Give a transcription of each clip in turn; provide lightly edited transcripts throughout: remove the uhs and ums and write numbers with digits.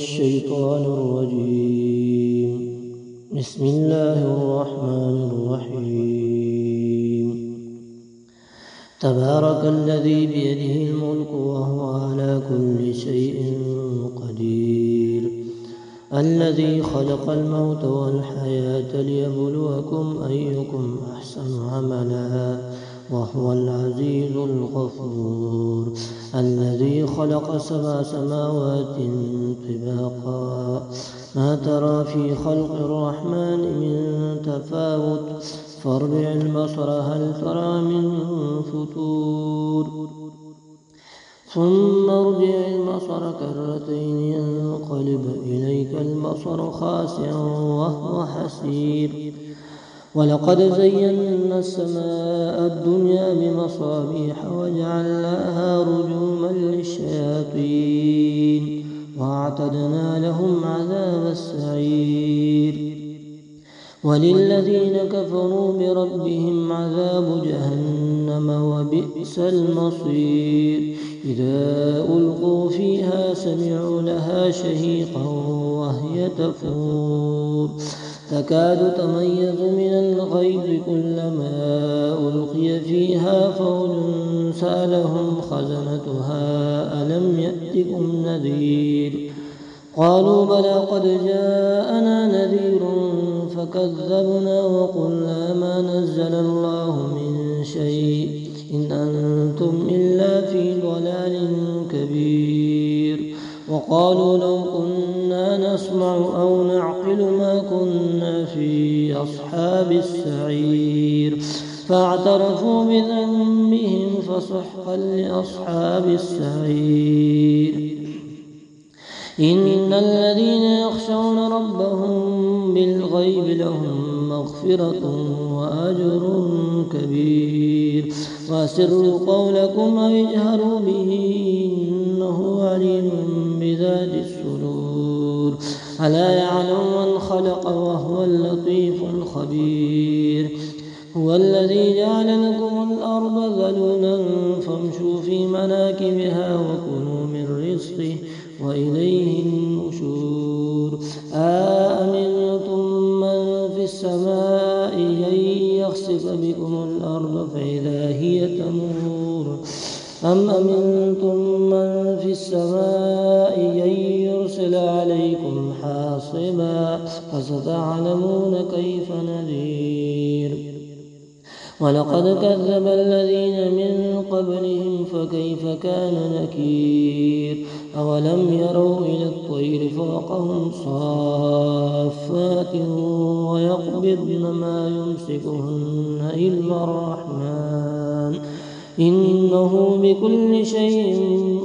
الشيطان الرجيم. بسم الله الرحمن الرحيم. تبارك الذي بيده الملك وهو على كل شيء قدير، الذي خلق الموت والحياة ليبلوكم أيكم أحسن عملا وهو العزيز الغفور، الذي خلق 7 سماوات طباقا ما ترى في خلق الرحمن من تفاوت فارجع البصر هل ترى من فتور، ثم ارجع البصر كرتين ينقلب إليك البصر خاسئا وهو حسير. ولقد زينا السماء الدنيا بمصابيح وجعلناها رجوما للشياطين وأعتدنا لهم عذاب السعير. وللذين كفروا بربهم عذاب جهنم وبئس المصير. إذا ألقوا فيها سمعوا لها شهيقا وهي تفور تكاد تميز من الغيظ كلما ألقي فيها فوج سألهم خزنتها ألم يأتكم نذير؟ قالوا بلى قد جاءنا نذير فكذبنا وقلنا ما نزل الله من شيء إن أنتم إلا في ضلال كبير. وقالوا لو كنا نسمع أو نعقل ما كنا في أصحاب السعير فاعترفوا بذنبهم فسحقا لأصحاب السعير. إن الذين يخشون ربهم بالغيب لهم مغفرة وأجر كبير. وأسروا قولكم أو اجهروا به إنه عليم بذات الصدور. ألا يعلم من خلق وهو اللطيف الخبير. هو الذي جعل لكم الأرض ذلولا فامشوا في مناكبها وكلوا من رزقه وإليه النشور. أأمنتم من في السماء أن يخسف بكم الأرض فإذا هي تمور أم أمنتم من في السماء أن يرسل عليكم حاصبا فستعلمون كيف نذير. ولقد كذب الذين من قبلهم فكيف كان نكير. أولم يروا إلى الطير فوقهم صافات ويقبضن ما يمسكهن إلا الرحمن إنه بكل شيء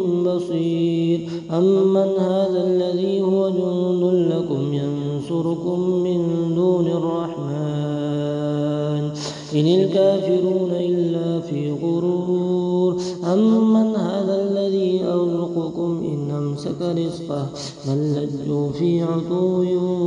بصير. أمن هذا الذي هو جند لكم ينصركم من دون الرحمن إن الكافرون إلا في غرور. أمن هذا الذي يرزقكم إن أمسك رزقه بل لجوا في عتو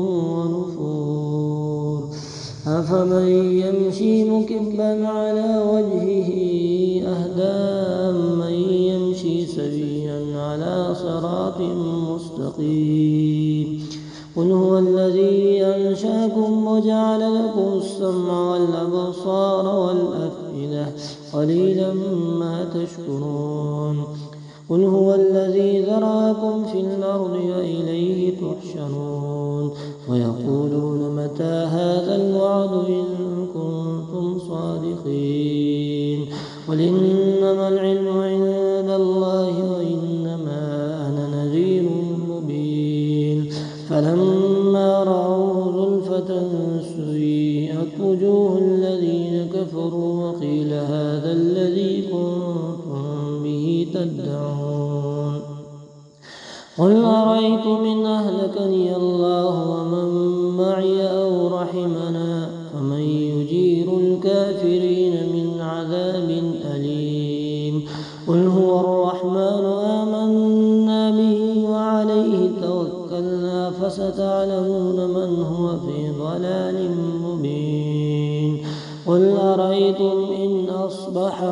ونفور. أفمن يمشي مكبا على وجهه أهدى أمن يمشي سويا على صراط مستقيم. قل هو الذي أنشأكم وجعل لكم السمع والأبصار والأفئدة قليلا ما تشكرون. قل هو الذي ذرأكم في الأرض وإليه تحشرون. ويقولون متى هذا الوعد إن كنتم صادقين. قل إنما العلم عند الله وإنما أنا نذير مبين. فلما رأوه زلفة سيئت وجوه الذين كفروا وقيل هذا الذي كنتم به تدعون. قل أرأيتم إن أهلكني الله ومن معي أو رحمنا فمن يجير الكافرين من عذاب أليم. قل هو الرحمن آمنا به وعليه توكلنا فستعلمون من هو في ضلال مبين. قل أرأيتم إن أصبح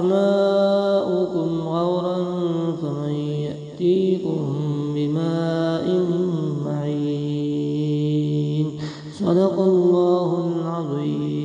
ماؤكم غورا فمن يأتيكم بماء معين صدق الله العظيم.